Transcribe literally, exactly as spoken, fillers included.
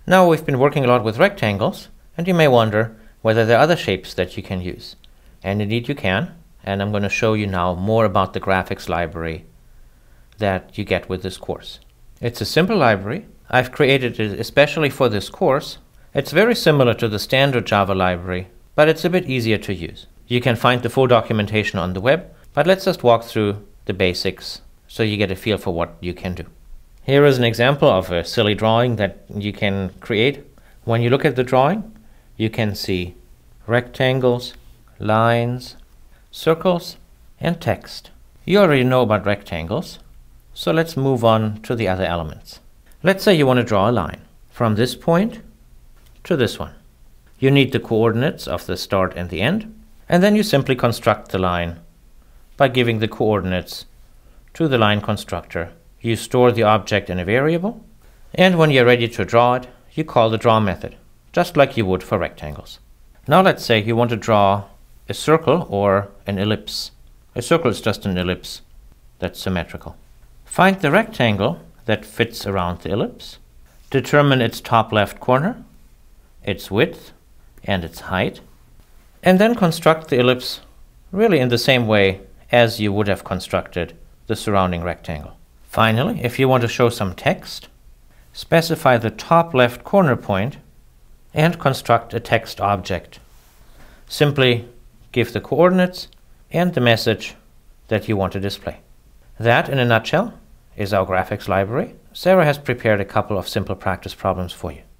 Now we've been working a lot with rectangles, and you may wonder whether there are other shapes that you can use. And indeed you can, and I'm going to show you now more about the graphics library that you get with this course. It's a simple library. I've created it especially for this course. It's very similar to the standard Java library, but it's a bit easier to use. You can find the full documentation on the web, but let's just walk through the basics so you get a feel for what you can do. Here is an example of a silly drawing that you can create. When you look at the drawing, you can see rectangles, lines, circles, and text. You already know about rectangles, so let's move on to the other elements. Let's say you want to draw a line from this point to this one. You need the coordinates of the start and the end, and then you simply construct the line by giving the coordinates to the line constructor. You store the object in a variable, and when you're ready to draw it, you call the draw method, just like you would for rectangles. Now let's say you want to draw a circle or an ellipse. A circle is just an ellipse that's symmetrical. Find the rectangle that fits around the ellipse, determine its top left corner, its width, and its height, and then construct the ellipse really in the same way as you would have constructed the surrounding rectangle. Finally, if you want to show some text, specify the top left corner point and construct a text object. Simply give the coordinates and the message that you want to display. That, in a nutshell, is our graphics library. Sarah has prepared a couple of simple practice problems for you.